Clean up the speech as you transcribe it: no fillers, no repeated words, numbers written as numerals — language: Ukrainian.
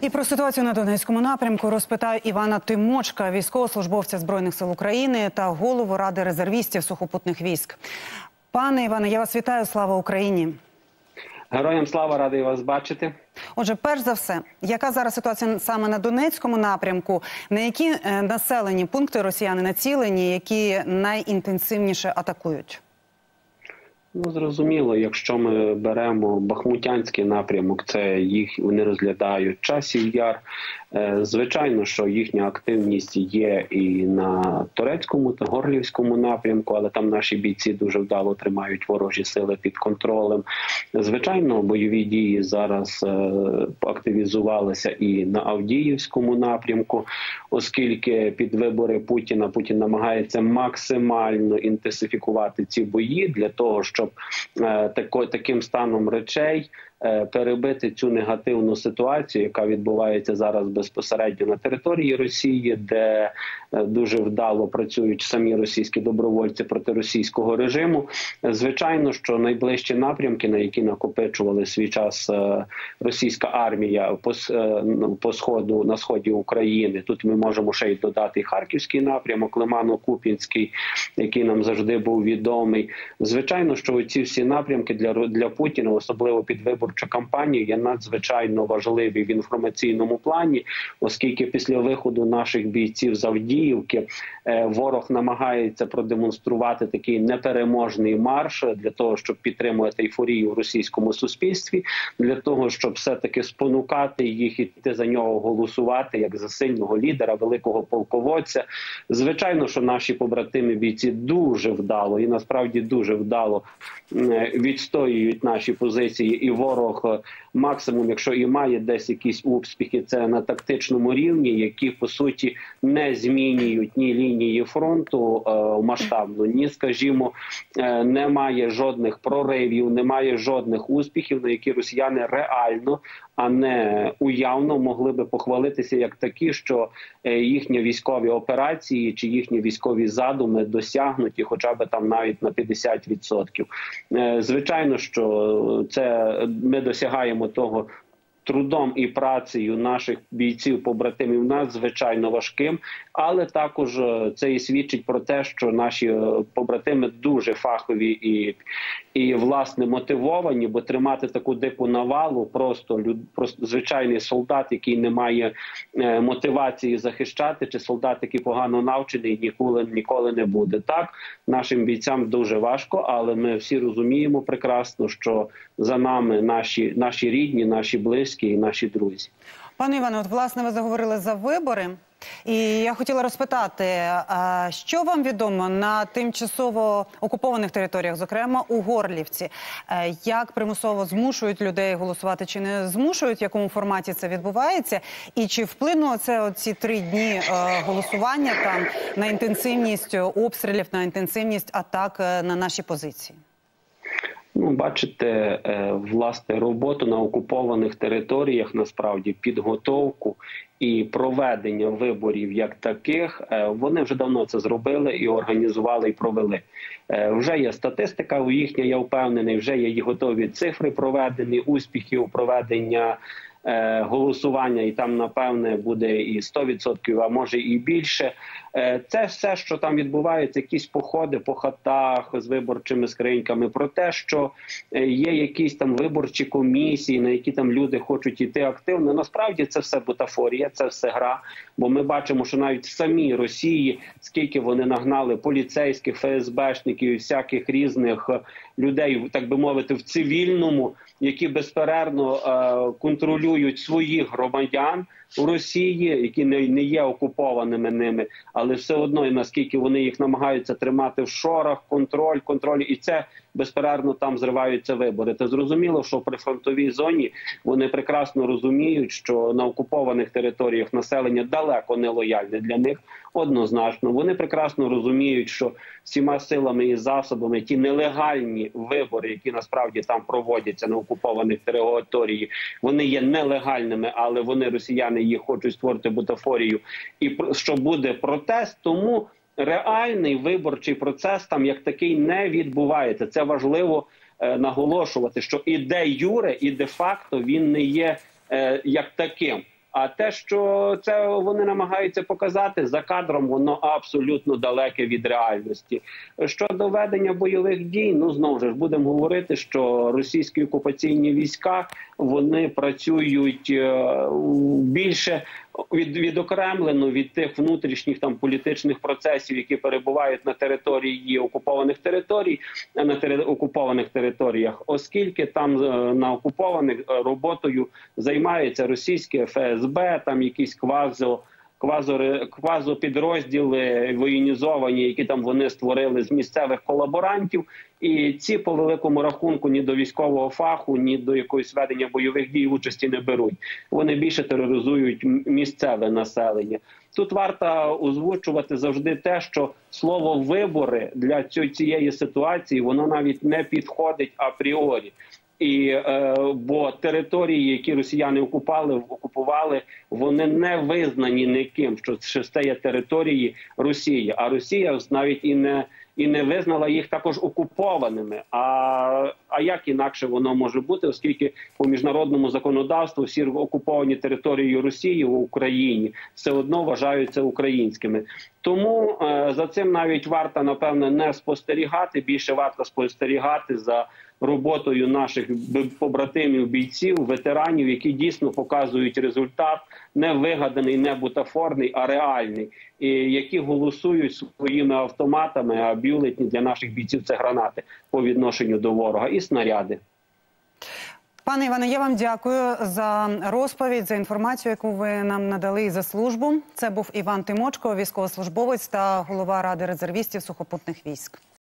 І про ситуацію на Донецькому напрямку розпитаю Івана Тимочка, військовослужбовця Збройних сил України та голову Ради резервістів сухопутних військ. Пане Іване, я вас вітаю. Слава Україні! Героям слава, радий вас бачити. Отже, перш за все, яка зараз ситуація саме на Донецькому напрямку? На які населені пункти росіяни націлені, які найінтенсивніше атакують? Ну, зрозуміло, якщо ми беремо Бахмутянський напрямок, це їх вони розглядають Часів Яр. Звичайно, що їхня активність є і на Торецькому та Горлівському напрямку, але там наші бійці дуже вдало тримають ворожі сили під контролем. Звичайно, бойові дії зараз активізувалися і на Авдіївському напрямку, оскільки під вибори Путін намагається максимально інтенсифікувати ці бої для того, щоб таким станом речей перебити цю негативну ситуацію, яка відбувається зараз безпосередньо на території Росії, де дуже вдало працюють самі російські добровольці проти російського режиму. Звичайно, що найближчі напрямки, на які накопичували свій час російська армія на сході України, тут ми можемо ще й додати і Харківський напрямок, Лимано-Куп'янський, який нам завжди був відомий. Звичайно, що ці всі напрямки для Путіна, особливо під виборчу кампанію, є надзвичайно важливі в інформаційному плані, оскільки після виходу наших бійців з Авдіївки ворог намагається продемонструвати такий непереможний марш для того, щоб підтримувати ейфорію в російському суспільстві, для того, щоб все-таки спонукати їх іти за нього голосувати як за сильного лідера, великого полководця. Звичайно, що наші побратими бійці дуже вдало і насправді дуже вдало відстоюють наші позиції, і ворог максимум, якщо і має десь якісь успіхи, це на тактичному рівні, які по суті не змінюють ні лінії фронту масштабно, ні, скажімо, немає жодних проривів, немає жодних успіхів, на які росіяни реально, а не уявно могли би похвалитися як такі, що їхні військові операції чи їхні військові задуми досягнуті хоча б там навіть на 50%. Звичайно, що це ми досягаємо того трудом і працею наших бійців-побратимів надзвичайно важким, але також це і свідчить про те, що наші побратими дуже фахові і власне мотивовані, бо тримати таку дику навалу просто звичайний солдат, який не має мотивації захищати, чи солдат, який погано навчений, ніколи не буде. Так, нашим бійцям дуже важко, але ми всі розуміємо прекрасно, що за нами наші рідні, наші близькі і наші друзі. Пане Іване, от власне ви заговорили за вибори. І я хотіла розпитати, що вам відомо на тимчасово окупованих територіях, зокрема у Горлівці? Як примусово змушують людей голосувати чи не змушують, в якому форматі це відбувається? І чи вплинуло це ці 3 дні голосування там на інтенсивність обстрілів, на інтенсивність атак на наші позиції? Ну, бачите, власне, роботу на окупованих територіях, насправді, підготовку і проведення виборів як таких, вони вже давно це зробили і організували, і провели. Вже є статистика їхня, я впевнений, вже є і готові цифри проведені, успіхів проведення голосування, і там, напевне, буде і 100%, а може і більше. Це все, що там відбувається, якісь походи по хатах з виборчими скриньками, про те, що є якісь там виборчі комісії, на які там люди хочуть йти активно. Насправді це все бутафорія, це все гра, бо ми бачимо, що навіть в самій Росії, скільки вони нагнали поліцейських, ФСБшників і всяких різних людей, так би мовити, в цивільному, які безперервно контролюють своїх громадян у Росії, які не є окупованими ними, але все одно, і наскільки вони їх намагаються тримати в шорах, контроль, і це безперервно там зриваються вибори. Та зрозуміло, що при фронтовій зоні вони прекрасно розуміють, що на окупованих територіях населення далеко не лояльне для них, однозначно. Вони прекрасно розуміють, що всіма силами і засобами ті нелегальні вибори, які насправді там проводяться на окупованих територіях, вони є нелегальними, але вони, росіяни, їх хочуть створити бутафорію, і що буде протест, тому реальний виборчий процес там як такий не відбувається. Це важливо наголошувати, що і де юре, і де факто він не є як таким. А те, що це вони намагаються показати за кадром, воно абсолютно далеке від реальності. Щодо ведення бойових дій, ну знову ж будемо говорити, що російські окупаційні війська вони працюють більше відокремлено від тих внутрішніх там політичних процесів, які перебувають на території окупованих територій, на окупованих територіях, оскільки там на окупованих роботою займається російське ФСБ, там якісь квазопідрозділи воєнізовані, які там вони створили з місцевих колаборантів. І ці, по великому рахунку, ні до військового фаху, ні до якоїсь ведення бойових дій участі не беруть. Вони більше тероризують місцеве населення. Тут варто озвучувати завжди те, що слово «вибори» для цієї ситуації, воно навіть не підходить апріорі. Бо території, які росіяни окупували, вони не визнані ніким, що це є території Росії. А Росія навіть і не визнала їх також окупованими. А як інакше воно може бути, оскільки по міжнародному законодавству всі окуповані території Росії в Україні все одно вважаються українськими. Тому за цим навіть варто, напевне, не спостерігати, більше варто спостерігати за роботою наших побратимів, бійців, ветеранів, які дійсно показують результат, не вигаданий, не бутафорний, а реальний, і які голосують своїми автоматами, а бюлетні для наших бійців – це гранати по відношенню до ворога і снаряди. Пане Іване, я вам дякую за розповідь, за інформацію, яку ви нам надали, і за службу. Це був Іван Тимочко, військовослужбовець та голова Ради резервістів сухопутних військ.